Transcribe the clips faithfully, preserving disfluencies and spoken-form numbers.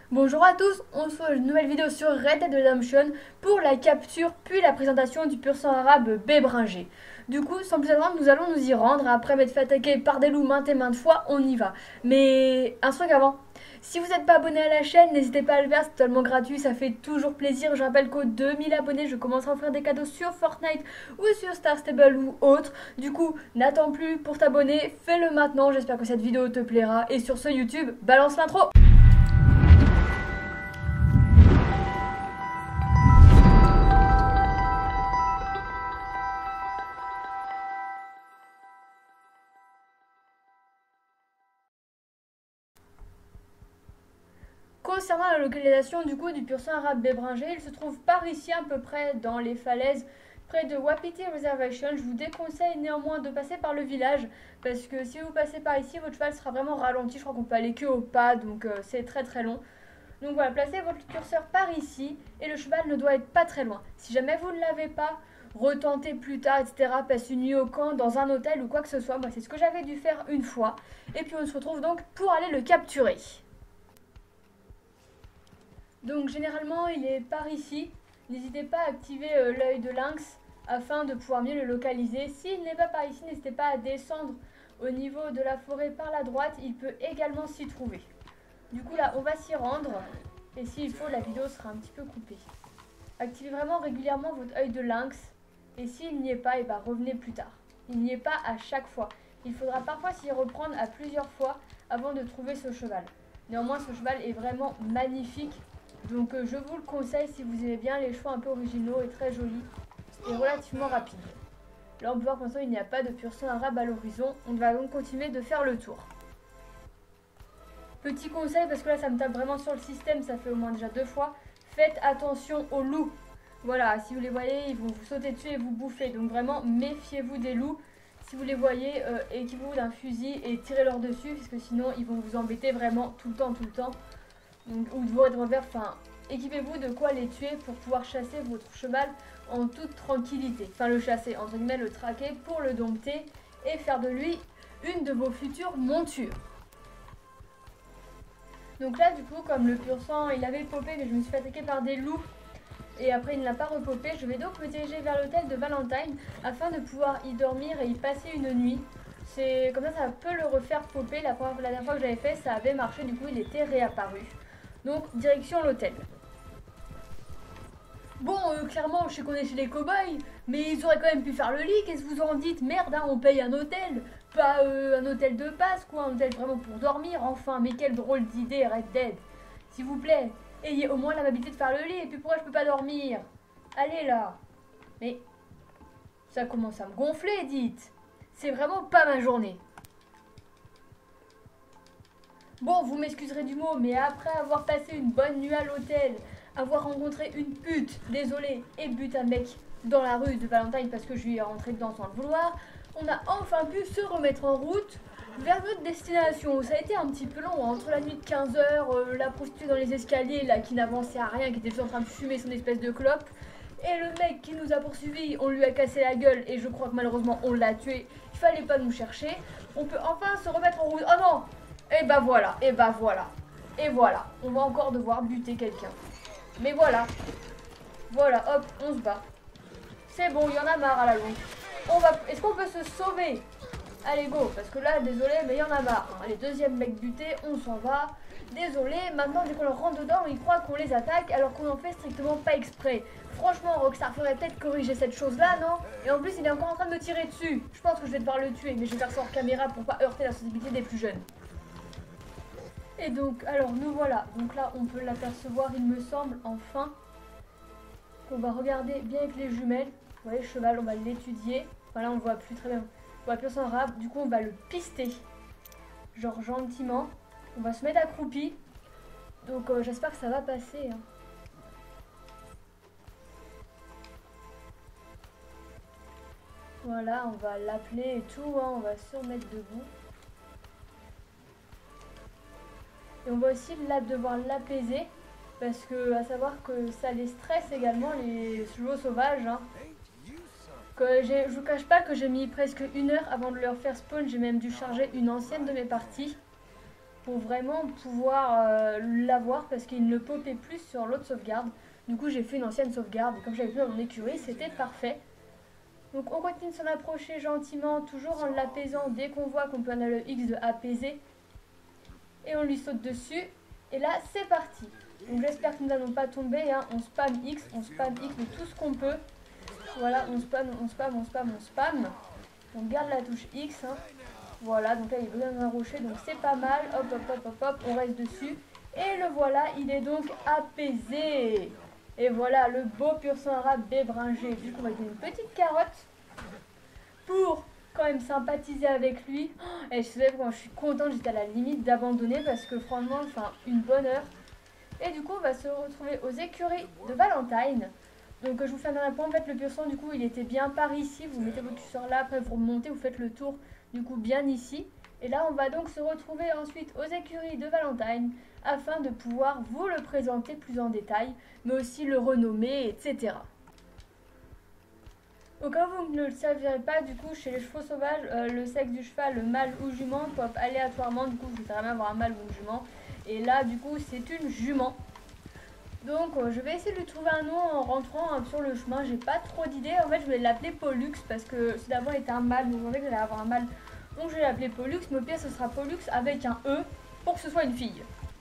Bonjour à tous, on se retrouve une nouvelle vidéo sur Red Dead Redemption pour la capture puis la présentation du pur sang arabe Bébringer. Du coup, sans plus attendre, nous allons nous y rendre. Après m'être fait attaquer par des loups maintes et maintes fois, on y va. Mais un truc avant, si vous n'êtes pas abonné à la chaîne, n'hésitez pas à le faire, c'est totalement gratuit, ça fait toujours plaisir. Je rappelle qu'aux deux mille abonnés, je commencerai à offrir des cadeaux sur Fortnite ou sur Star Stable ou autre. Du coup, n'attends plus pour t'abonner, fais-le maintenant, j'espère que cette vidéo te plaira. Et sur ce YouTube, balance l'intro. Concernant la localisation du coup du pur sang arabe Bébringer, il se trouve par ici à peu près dans les falaises près de Wapiti Reservation. Je vous déconseille néanmoins de passer par le village parce que si vous passez par ici, votre cheval sera vraiment ralenti. Je crois qu'on peut aller que au pas, donc euh, c'est très très long. Donc voilà, placez votre curseur par ici et le cheval ne doit être pas très loin. Si jamais vous ne l'avez pas, retentez plus tard, et cetera. Passe une nuit au camp, dans un hôtel ou quoi que ce soit. Moi, c'est ce que j'avais dû faire une fois. Et puis on se retrouve donc pour aller le capturer. Donc généralement il est par ici, n'hésitez pas à activer euh, l'œil de lynx afin de pouvoir mieux le localiser. S'il n'est pas par ici, n'hésitez pas à descendre au niveau de la forêt par la droite, il peut également s'y trouver. Du coup là on va s'y rendre et s'il faut la vidéo sera un petit peu coupée. Activez vraiment régulièrement votre œil de lynx et s'il n'y est pas, et bah revenez plus tard. Il n'y est pas à chaque fois. Il faudra parfois s'y reprendre à plusieurs fois avant de trouver ce cheval. Néanmoins ce cheval est vraiment magnifique. Donc euh, je vous le conseille si vous aimez bien les chevaux un peu originaux et très jolis et relativement rapides. Là on peut voir pour l'instant il n'y a pas de pur sang arabe à l'horizon. On va donc continuer de faire le tour. Petit conseil parce que là ça me tape vraiment sur le système, ça fait au moins déjà deux fois. Faites attention aux loups. Voilà, si vous les voyez ils vont vous sauter dessus et vous bouffer. Donc vraiment méfiez-vous des loups. Si vous les voyez, euh, équipez-vous d'un fusil et tirez-leur dessus parce que sinon ils vont vous embêter vraiment tout le temps, tout le temps. Donc, ou de votre revers, enfin, équipez-vous de quoi les tuer pour pouvoir chasser votre cheval en toute tranquillité. Enfin, le chasser, entre guillemets, le traquer pour le dompter et faire de lui une de vos futures montures. Donc là, du coup, comme le pur sang, il avait popé, mais je me suis fait attaquer par des loups et après il ne l'a pas repopé, je vais donc me diriger vers l'hôtel de Valentine afin de pouvoir y dormir et y passer une nuit. C'est comme ça, ça peut le refaire popper. La, première, la dernière fois que j'avais fait, ça avait marché, du coup, il était réapparu. Donc, direction l'hôtel. Bon, euh, clairement, je sais qu'on est chez les cow-boys, mais ils auraient quand même pu faire le lit. Qu'est-ce que vous en dites? Merde, hein, on paye un hôtel. Pas euh, un hôtel de passe, quoi. Un hôtel vraiment pour dormir, enfin. Mais quelle drôle d'idée, Red Dead. S'il vous plaît, ayez au moins l'amabilité de faire le lit. Et puis pourquoi je peux pas dormir? Allez, là. Mais ça commence à me gonfler, dites. C'est vraiment pas ma journée. Bon, vous m'excuserez du mot, mais après avoir passé une bonne nuit à l'hôtel, avoir rencontré une pute, désolé, et but un mec dans la rue de Valentine parce que je lui ai rentré dedans sans le vouloir, on a enfin pu se remettre en route vers notre destination. Ça a été un petit peu long, hein, entre la nuit de quinze heures, euh, la prostituée dans les escaliers, là, qui n'avançait à rien, qui était juste en train de fumer son espèce de clope, et le mec qui nous a poursuivis, on lui a cassé la gueule, et je crois que malheureusement on l'a tué, il fallait pas nous chercher. On peut enfin se remettre en route. Oh non! Et bah voilà, et bah voilà, et voilà, on va encore devoir buter quelqu'un. Mais voilà, voilà, hop, on se bat. C'est bon, il y en a marre à la longue. On va, est-ce qu'on peut se sauver? Allez, go, parce que là, désolé, mais il y en a marre. Allez, deuxième mec buté, on s'en va. Désolé, maintenant, dès qu'on leur rentre dedans, ils croient qu'on les attaque alors qu'on en fait strictement pas exprès. Franchement, Rockstar ferait peut-être corriger cette chose-là, non? Et en plus, il est encore en train de me tirer dessus. Je pense que je vais devoir le tuer, mais je vais faire ça hors caméra pour pas heurter la sensibilité des plus jeunes. Et donc, alors nous voilà, donc là on peut l'apercevoir il me semble, enfin. On va regarder bien avec les jumelles, vous voyez le cheval, on va l'étudier. Voilà, on voit plus très bien, on voit plus son arabe, du coup on va le pister. Genre gentiment, on va se mettre accroupi. Donc euh, j'espère que ça va passer. Hein. Voilà, on va l'appeler et tout, hein, on va se remettre debout. Et on va aussi là devoir l'apaiser parce que à savoir que ça les stresse également les chevaux sauvages. Hein. Que je vous cache pas que j'ai mis presque une heure avant de leur faire spawn. J'ai même dû charger une ancienne de mes parties pour vraiment pouvoir euh, l'avoir parce qu'il ne popait plus sur l'autre sauvegarde. Du coup j'ai fait une ancienne sauvegarde et comme j'avais plus dans mon écurie c'était parfait. Donc on continue de s'en approcher gentiment, toujours en l'apaisant dès qu'on voit qu'on peut en avoir le X de apaiser. Et on lui saute dessus. Et là c'est parti. Donc j'espère que nous n'allons pas tomber. Hein. On spam X, on spam X de tout ce qu'on peut. Voilà, on spam, on spam, on spam, on spam. On garde la touche X. Hein. Voilà, donc là il est besoin d'un rocher, donc c'est pas mal. Hop, hop, hop, hop, hop, on reste dessus. Et le voilà, il est donc apaisé. Et voilà, le beau pur sang arabe bébringé. Du coup, on va lui donner une petite carotte pour quand même sympathiser avec lui. Et je sais quand je suis contente, j'étais à la limite d'abandonner parce que franchement, enfin, une bonne heure. Et du coup, on va se retrouver aux écuries de Valentine. Donc je vous fais un dernier point, en fait le pur sang du coup il était bien par ici, vous mettez votre curseur là, après vous remontez, vous faites le tour du coup bien ici. Et là on va donc se retrouver ensuite aux écuries de Valentine afin de pouvoir vous le présenter plus en détail, mais aussi le renommer, et cetera. Donc quand vous ne le saviez pas du coup chez les chevaux sauvages, euh, le sexe du cheval, le mâle ou jument, pop aléatoirement, du coup je voudrais même avoir un mâle ou une jument. Et là du coup c'est une jument. Donc euh, je vais essayer de lui trouver un nom en rentrant hein, sur le chemin, j'ai pas trop d'idées, en fait je voulais l'appeler Pollux parce que c'est d'abord était un mâle, donc je pensais que j'allais avoir un mâle, donc je vais l'appeler Pollux, mais au pire ce sera Pollux avec un E pour que ce soit une fille.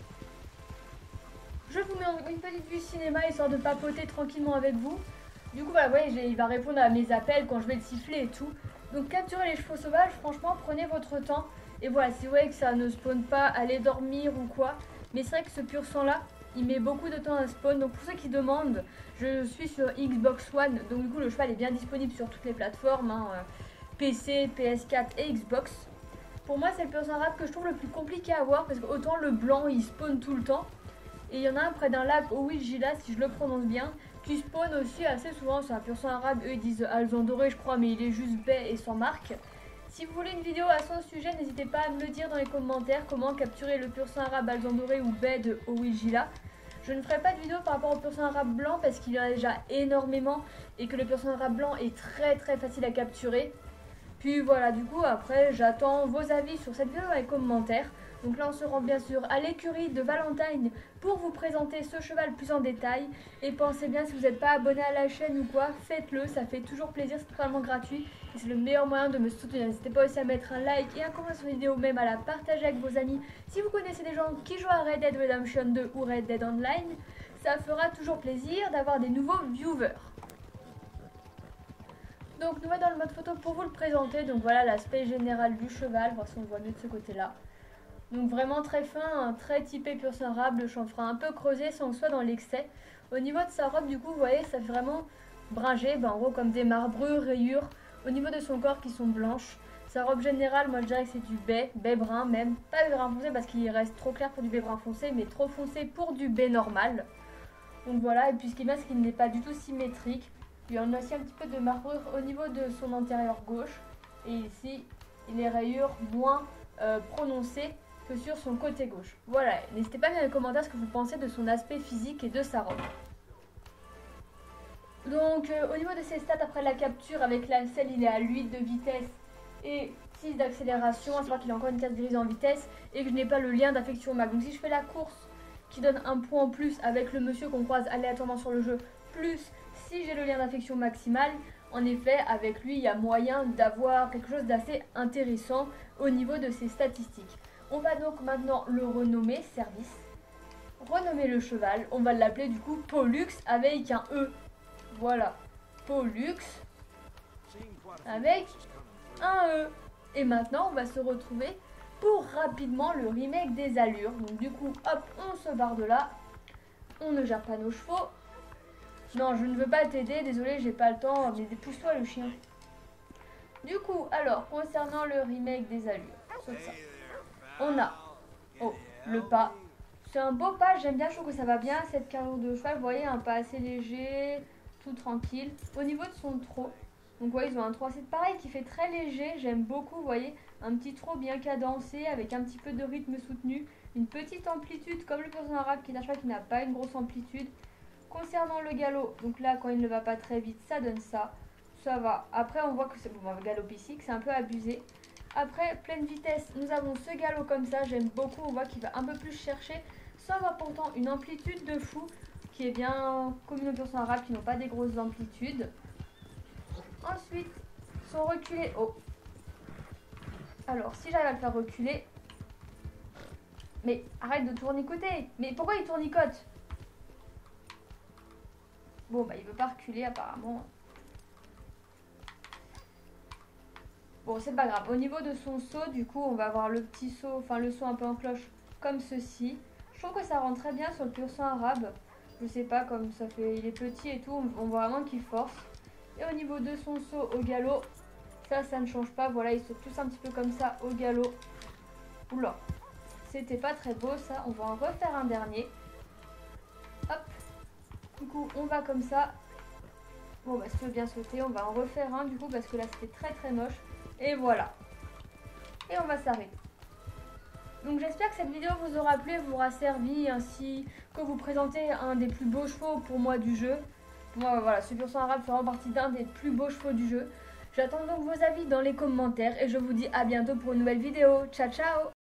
Je vous mets une petite vue cinéma histoire de papoter tranquillement avec vous. Du coup voilà, vous voyez, il va répondre à mes appels quand je vais le siffler et tout. Donc capturer les chevaux sauvages, franchement prenez votre temps. Et voilà, si vous voyez que ça ne spawn pas, allez dormir ou quoi. Mais c'est vrai que ce pur sang là, il met beaucoup de temps à spawn. Donc pour ceux qui demandent, je suis sur Xbox One. Donc du coup le cheval est bien disponible sur toutes les plateformes. Hein, P C, P S quatre et Xbox. Pour moi c'est le pur sang arabe que je trouve le plus compliqué à avoir. Parce que autant le blanc il spawn tout le temps. Et il y en a un près d'un lac, Ouijila si je le prononce bien, qui spawn aussi assez souvent. C'est un pur sang arabe, eux ils disent alzan doré je crois, mais il est juste baie et sans marque. Si vous voulez une vidéo à son sujet, n'hésitez pas à me le dire dans les commentaires, comment capturer le pur sang arabe alzan doré ou baie de Ouijila. Je ne ferai pas de vidéo par rapport au pur sang arabe blanc parce qu'il y en a déjà énormément et que le pur sang arabe blanc est très très facile à capturer. Puis voilà, du coup après j'attends vos avis sur cette vidéo dans les commentaires. Donc là on se rend bien sûr à l'écurie de Valentine pour vous présenter ce cheval plus en détail. Et pensez bien, si vous n'êtes pas abonné à la chaîne ou quoi, faites-le, ça fait toujours plaisir, c'est totalement gratuit. Et c'est le meilleur moyen de me soutenir. N'hésitez pas aussi à mettre un like et un commentaire sur la vidéo, même à la partager avec vos amis. Si vous connaissez des gens qui jouent à Red Dead Redemption deux ou Red Dead Online, ça fera toujours plaisir d'avoir des nouveaux viewers. Donc nous voilà dans le mode photo pour vous le présenter. Donc voilà l'aspect général du cheval, voir si on le voit mieux de ce côté-là. Donc vraiment très fin, très typé pur sang arabe, le chanfrein un peu creusé sans que ce soit dans l'excès. Au niveau de sa robe du coup vous voyez ça fait vraiment bringé, ben, en gros comme des marbrures, rayures. Au niveau de son corps qui sont blanches. Sa robe générale moi je dirais que c'est du baie, baie brun même. Pas baie brun foncé parce qu'il reste trop clair pour du baie brun foncé, mais trop foncé pour du baie normal. Donc voilà, et puis ce qui est bien c'est qu'il n'est pas du tout symétrique. Il y en a aussi un petit peu de marbrure au niveau de son antérieur gauche. Et ici les rayures moins euh, prononcées que sur son côté gauche. Voilà, n'hésitez pas à mettre dans les commentaires ce que vous pensez de son aspect physique et de sa robe. Donc euh, au niveau de ses stats après la capture avec la selle, il est à huit de vitesse et six d'accélération, à savoir qu'il a encore une case grise en vitesse et que je n'ai pas le lien d'affection max. Donc si je fais la course qui donne un point en plus avec le monsieur qu'on croise aléatoirement sur le jeu, plus si j'ai le lien d'affection maximal, en effet avec lui il y a moyen d'avoir quelque chose d'assez intéressant au niveau de ses statistiques. On va donc maintenant le renommer service, renommer le cheval, on va l'appeler du coup Pollux avec un E. Voilà, Pollux avec un E. Et maintenant on va se retrouver pour rapidement le remake des allures. Donc du coup hop, on se barre de là, on ne gère pas nos chevaux. Non, je ne veux pas t'aider, désolé, j'ai pas le temps, mais pousse-toi le chien. Du coup, alors, concernant le remake des allures, sauf ça. On a, oh, le pas. C'est un beau pas, j'aime bien, je trouve que ça va bien, cette carrure de cheval, vous voyez, un pas assez léger, tout tranquille. Au niveau de son trot, donc vous voyez, ils ont un trot assez pareil qui fait très léger, j'aime beaucoup, vous voyez, un petit trot bien cadencé, avec un petit peu de rythme soutenu, une petite amplitude, comme le pur sang arabe qui est un cheval qui n'a pas une grosse amplitude. Concernant le galop, donc là, quand il ne va pas très vite, ça donne ça, ça va. Après, on voit que c'est bon, le galop ici, que c'est un peu abusé. Après, pleine vitesse, nous avons ce galop comme ça. J'aime beaucoup, on voit qu'il va un peu plus chercher, sans avoir pourtant une amplitude de fou, qui est bien comme une version arabe, qui n'ont pas des grosses amplitudes. Ensuite, son reculé. Oh. Alors, si j'arrive à le faire reculer... Mais arrête de tournicoter. Mais pourquoi il tournicote? Bon, bah il veut pas reculer apparemment. Bon, c'est pas grave. Au niveau de son saut, du coup, on va avoir le petit saut, enfin le saut un peu en cloche, comme ceci. Je trouve que ça rend très bien sur le pur sang arabe. Je sais pas, comme ça fait... Il est petit et tout, on voit vraiment qu'il force. Et au niveau de son saut au galop, ça, ça ne change pas. Voilà, il saute tous un petit peu comme ça au galop. Oula. C'était pas très beau ça, on va en refaire un dernier. Hop. Du coup, on va comme ça. Bon, bah si tu veux bien sauter, on va en refaire un du coup parce que là c'était très très moche. Et voilà. Et on va s'arrêter. Donc j'espère que cette vidéo vous aura plu, vous aura servi, ainsi que vous présentez un des plus beaux chevaux pour moi du jeu. Pour moi, voilà, ce pur sang arabe fera partie d'un des plus beaux chevaux du jeu. J'attends donc vos avis dans les commentaires et je vous dis à bientôt pour une nouvelle vidéo. Ciao ciao!